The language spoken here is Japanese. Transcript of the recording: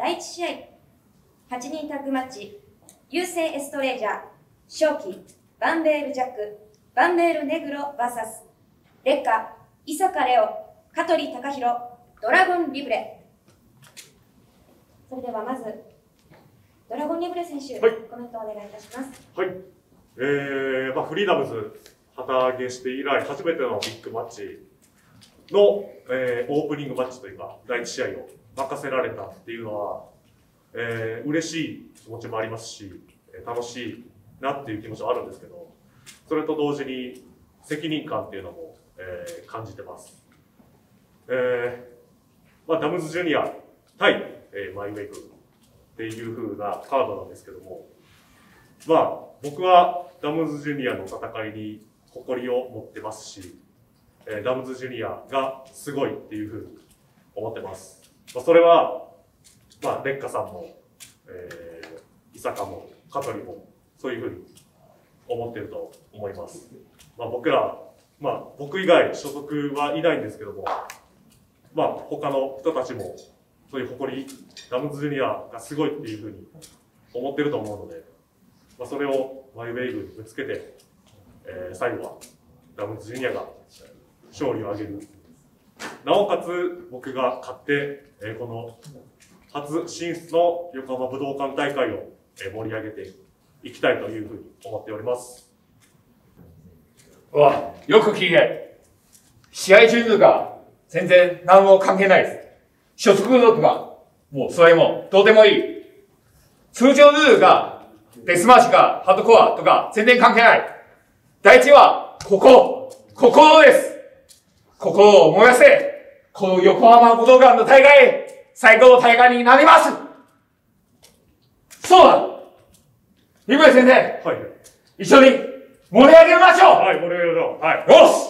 第1試合、8人タッグマッチ、優勢エストレージャー、正気、バンベールジャック、バンベールネグロ VS、レッカ、伊坂レオ、香取貴弘、ドラゴンリブレ。それではまず、ドラゴンリブレ選手、コメントをお願いいたします。 はい。フリーダムズ旗揚げして以来初めてのビッグマッチの、オープニングマッチというか、第1試合を任せられたっていうのは、嬉しい気持ちもありますし、楽しいなっていう気持ちはあるんですけど、それと同時に責任感っていうのも、感じてます。ダムズジュニア対、マイウェイブっていう風なカードなんですけども、僕はダムズジュニアの戦いに誇りを持ってますし、ダムズジュニアがすごいっていう風に思ってます。それは、レッカさんも、伊坂も、香取も、そういう風に思ってると思います。僕以外所属はいないんですけども、他の人たちも、そういう誇り、ダムズジュニアがすごいっていう風に思ってると思うので、それをマイウェイブにぶつけて、最後はダムズジュニアが勝利を挙げる。なおかつ僕が勝って、この初進出の横浜武道館大会を盛り上げていきたいというふうに思っております。 よく聞いて。試合中とか全然何も関係ないです。所属とか、もうそれもどうでもいい。通常ルールがデスマッチかハードコアとか全然関係ない。第一は心です。心を燃やせ、この横浜武道館の大会、最高の大会になります。そうだ。リブレ先生、一緒に盛り上げましょう。 盛り上げましょう。 よし。